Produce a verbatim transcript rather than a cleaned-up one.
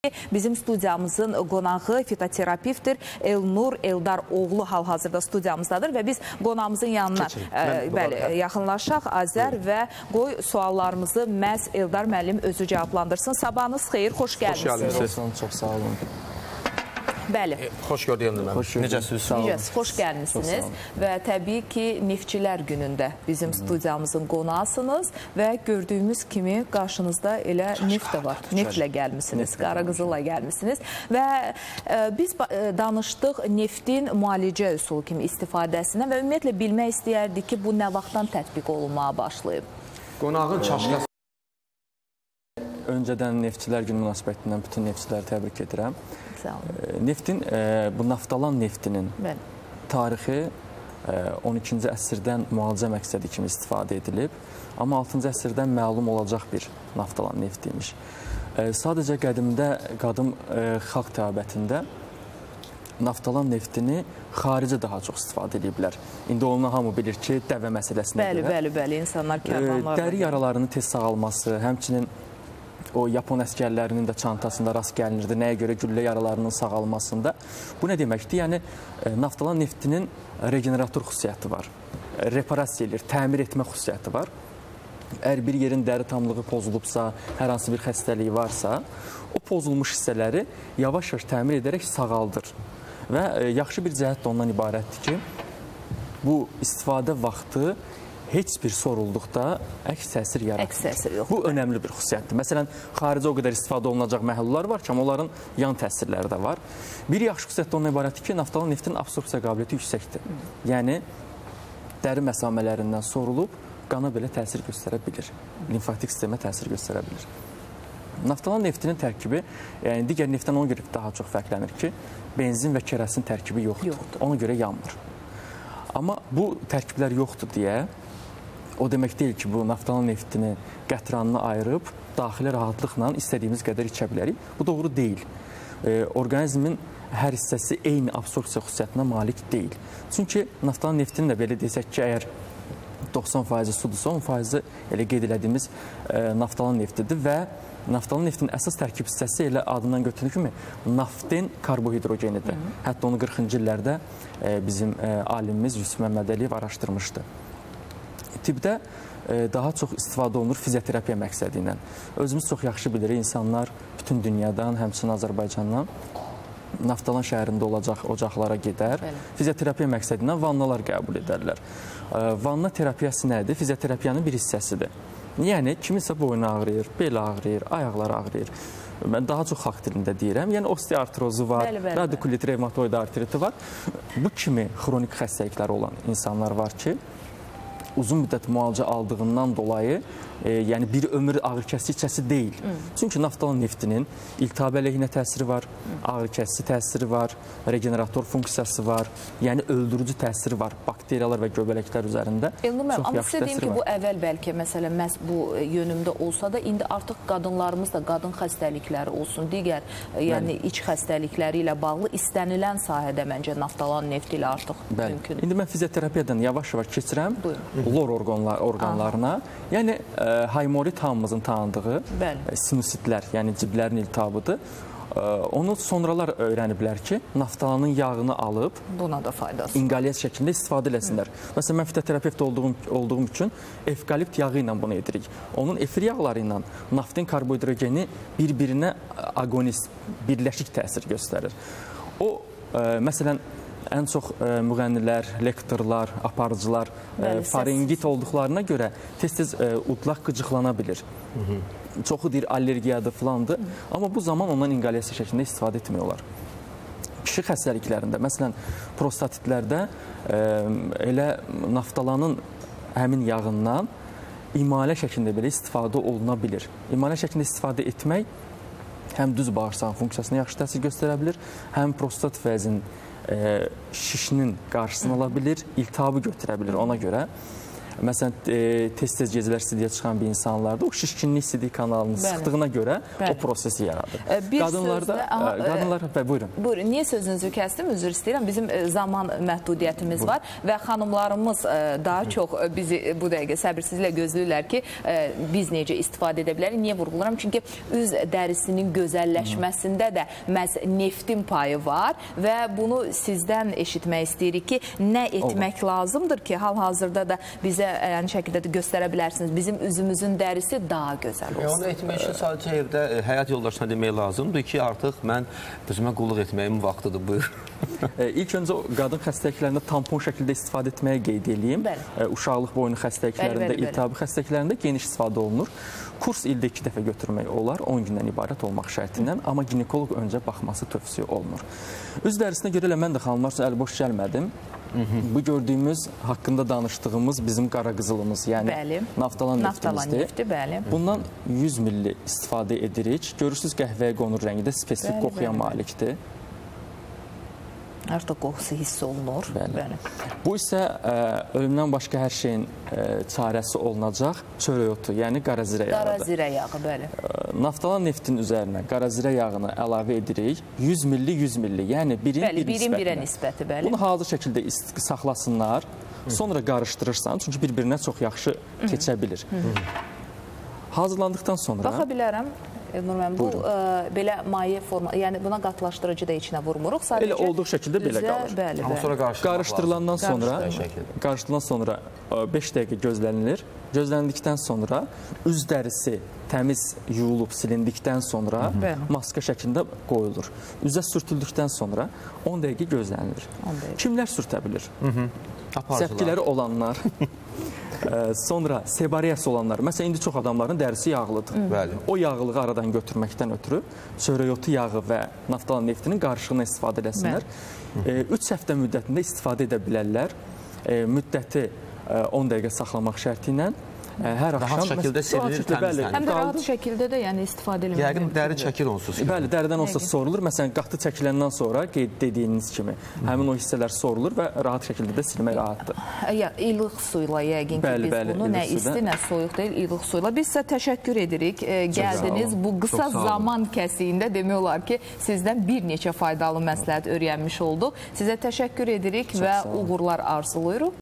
Bizim studiyamızın qonağı fitoterapevtdir Elnur Eldar oğlu hal-hazırda studiyamızdadır və biz qonağımızın yanına ə, bəli, yaxınlaşaq Azər və qoy suallarımızı məhz Eldar müəllim özü cavablandırsın. Sabahınız xeyir, xoş gəlmişsiniz. Xoş gəldiniz, çox sağ olun. Bəli. Xoş gördüyüm mən. Necəsiniz? Necəsiniz? Xoş gəlmişsiniz və təbii ki, Neftçilər günündə bizim studiyamızın qonağısınız və gördüyümüz kimi qarşınızda elə neft də var. Neftlə gəlmişsiniz, qara qızılla gəlmişsiniz və ə, biz danışdıq neftin müalicə üsulu kimi istifadəsindən və ümumiyyətlə bilmək istəyərdik ki, bu nə vaxtdan tətbiq olunmağa başlayıb? Qonağın çaşqası. Öncədən Neftçilər günü münasibətindən bütün neftçiləri təbrik edirəm. Neftin, bu naftalan neftinin tarixi on ikinci əsrdən müalicə məqsədi kimi istifadə edilib. Amma altıncı əsrdən məlum olacaq bir naftalan neft imiş. Sadəcə qədimdə qadim xalq təbətində naftalan neftini xarici daha çox istifadə ediblər. İndi onunla hamı bilir ki, dəvə məsələsinə bəli, görə. Bəli, bəli, insanlar kərvanlar. Dəri yaralarının tez sağalması, həmçinin o Yapon əskərlərinin də çantasında rast gəlinirdi. Nəyə görə? Güllə yaralarının sağalmasında. Bu nə deməkdir? Yəni, naftalan neftinin regenerator xüsusiyyəti var. Reparasiya edir, təmir etmə xüsusiyyəti var. Əgər bir yerin dəri tamlığı pozulubsa, hər hansı bir xəstəliyi varsa, o pozulmuş hissələri yavaş-yavaş təmir edərək sağaldır. Və yaxşı bir cəhət də ondan ibarətdir ki, bu istifadə vaxtı heç bir sorulduqda əks təsir yaradır. Əks təsir yox. Bu önəmli bir xüsusiyyətdir. Məsələn, xaricə o qədər istifadə olunacaq məhlullar var ki, amma onların yan təsirləri də var. Bir yaxşı xüsusiyyət də ondan ibarətdir ki, naftalan neftin absorpsiya qabiliyyəti yüksəkdir. Yəni, dəri məsamələrindən sorulub, qana belə təsir göstərə bilir. Limfatik sistemə təsir göstərə bilir. Naftalan neftinin tərkibi, yəni digər neftdən ona görə daha çox fərqlənir ki, benzin və kerasin tərkibi yoxdur. yoxdur. Ona görə yanmır. Amma bu tərkiblər yoxdur deyə, o demək deyil ki, bu naftalan neftini qətranını ayırıb, daxilə rahatlıqla istədiyimiz qədər içə bilərik. Bu doğru deyil. E, orqanizmin hər hissəsi eyni absorpsiya xüsusiyyətinə malik deyil. Çünki naftalan neftinin də belə desək ki, əgər doxsan faizi sudursa, on faizi elə qeyd elədiyimiz e, naftalan neftidir və naftalan neftin əsas tərkib hissəsi elə adından götürülür kimi naftin karbohidrogenidir. Hı -hı. Hətta onu qırxıncı illərdə e, bizim e, alimimiz Yusuf Məmmədəliyev araşdırmışdı. Tibbdə e, daha çox istifadə olunur fizioterapiya məqsədi ilə. Özümüz çox yaxşı bilirik, insanlar bütün dünyadan, həmçinin Azərbaycandan Naftalan şəhərində olacaq ocaqlara gedər, Bəli. fizioterapiya məqsədi ilə vannalar qəbul edərlər. E, vanna terapiyası nədir? Fizioterapiyanın bir hissəsidir. Yəni, kiminsə boynu ağrıyır, bel ağrıyır, ayaqlar ağrıyır. Mən daha çox xalq dilində deyirəm. Yəni, osteoartrozu var, radikulit revmatoid artriti var. Bu kimi xronik xəstəlikləri olan insanlar var ki, uzun müddət müalicə aldığından dolayı, e, yəni bir ömür ağrı kəsicisi deyil. Hmm. Çünki naftalan neftinin iltihab əleyhinə təsiri var, hmm. ağrı kəsici təsiri var, regenerator funksiyası var, yəni öldürücü təsiri var bakteriyalar və göbələklər üzərində. Elnur müəllim, amma sizə deyim ki, bu əvvəl bəlkə məsələn məhz bu yönümdə olsa da, indi artıq qadınlarımız da qadın xəstəlikləri olsun, digər yəni Bəli. iç xəstəlikləri ilə bağlı istənilən sahədə məncə naftalan nefti ilə artıq Bəli. mümkün. İndi mən fizioterapiyadan yavaş-yavaş keçirəm. Buyurun. Lor orqanlar, orqanlarına. Aha. Yəni, e, haimorit hamımızın tanıdığı e, sinusitlər, yəni ciblərin iltihabıdır. E, onu sonralar öyrəniblər ki, naftalanın yağını alıb buna da faydası inqalyat şəklində istifadə eləsinlər. Hı. Məsələn, mən fitoterapevt olduğum, olduğum üçün evkalipt yağı ilə bunu edirik. Onun efir yağları ilə naftin karbohidrogeni bir-birinə agonist, birləşik təsir göstərir. O, e, məsələn, ən çox e, müğənnilər, lektorlar, aparıcılar e, faringit olduqlarına görə tez-tez e, udlaq qıcıqlana bilir. Hı -hı. Çoxu deyir allergiyadır filandır. Hı -hı. Amma bu zaman ondan inqalyasiya şəklində istifadə etmək olar. Kişi xəstəliklərində, məsələn, prostatitlərdə e, elə naftalanın həmin yağından imalə şəklində belə istifadə oluna bilir. İmalə şəklində istifadə etmək həm düz bağırsağın funksiyasına yaxşı təsir göstərə bilir, həm prostat vəzin E, şişinin qarşısını ala bilir, iltihabı götürə bilir ona görə. Məsələn, e, tez-tez gecələr sidiyə çıxan bir insanlarda o şişkinlik sidik kanalını Bəli. sıxdığına görə Bəli. o prosesi yaradır. Bir Qadınlarda, sözlə, aha, qadınlar, və buyurun. Buyurun, niyə sözünüzü kəsdim, üzr istəyirəm. Bizim zaman məhdudiyyətimiz buyurun. var və xanımlarımız daha çox bizi bu dəqiqə səbirsizliklə gözləyirlər ki, biz necə istifadə edə bilərik. Niyə vurğuluram? Çünki üz dərisinin gözəlləşməsində də məhz neftin payı var və bunu sizdən eşitmək istəyirik ki, nə etmək Olur. lazımdır ki, hal-hazırda da bizə yəni şəkildə də göstərə bilərsiniz. Bizim üzümüzün dərisi daha gözəl olsun. E, onu etmək üçün sadəcə evdə e, həyat yoldaşına demək lazımdır ki, artıq mən özümə qulluq etməyimin vaxtıdır, buyur. e, İlk öncə qadın xəstəliklərində tampon şəkildə istifadə etməyə qeyd edeyim. E, uşaqlıq boynu xəstəliklərində, iltihabi xəstəliklərində geniş istifadə olunur. Kurs ildə iki dəfə götürmək olar, on gündən ibarət olmaq şərtindən, amma ginekoloq öncə baxması tövsiyə olunur. Üz dərisinə görə elə mən də xanımlar üçün əl boş gəlmədim. Hı -hı. Bu gördüyümüz, haqqında danışdığımız bizim qara qızılımız, yəni bəli. naftalan neftimizdir. Nefti, bəli. Bundan yüz milli istifadə edirik. Görürsünüz, qəhvəyə qonur rəngdə spesifik bəli, qoxuya bəli, malikdir. Artıq qoxusu hiss olunur. Bəli. Bəli. Bu isə ə, ölümdən başqa hər şeyin ə, çarəsi olunacaq çörək otu, yəni qarazirə yağıdır. Qarazirə yağı, bəli. Ə, naftalan neftin üzərinə qarazirə yağını əlavə edirik. yüz milli, yüz milli, yəni birin bəli, bir birin nisbətinə. birə nisbəti, bəli. Bunu hazır şəkildə saxlasınlar, sonra qarışdırırsan, çünki bir-birinə çox yaxşı keçə bilir. Hı -hı. Hazırlandıqdan sonra... Baxa bilərəm. Elnur müəllim, bu ə, belə maye forma, yəni buna qatılaşdırıcı da içinə vurmuruq. Sadəcə elə olduğu şəkildə belə qalır. Bəli, Amma sonra qarışdırılandan sonra qarışdırılan sonra beş dəqiqə gözlənilir. Gözləndikdən sonra üz dərisi təmiz yuyulub silindikdən sonra Hı -hı. maska şəklində qoyulur. Üzə sürtüldükdən sonra on dəqiqə gözlənilir. Kimlər sürtə bilir? Hı -hı. Səpkiləri olanlar. Sonra sebariyası olanlar, məsələn, indi çox adamların dərisi yağlıdır. Bəli. O yağlığı aradan götürməkdən ötürü çörək otu yağı və naftalan neftinin qarışığına istifadə eləsinlər. üç həftə müddətində istifadə edə bilərlər. Müddəti on dəqiqə saxlamaq şərti ilə hər axşam rahat şəkildə silinir, təmizlənir. Həm də rahat şəkildə də yəni istifadə eləmək. Yəqin dəri çəkir onsuz. Bəli, dəridən onsuz sorulur. Məsələn, qatı çəkiləndən sonra qeyd dediyiniz kimi həmin o hissələr sorulur və rahat şəkildə də silmək rahatdır. Ya ilıq suyla yəqin ki, biz bunu nə isti, nə soyuq deyil, ilıq suyla. Biz sizə təşəkkür edirik. Gəldiniz bu qısa zaman kəsiyində demək olar ki, sizdən bir neçə faydalı məsləhət öyrənmiş olduq. Sizə təşəkkür edirik və uğurlar arzulayırıq.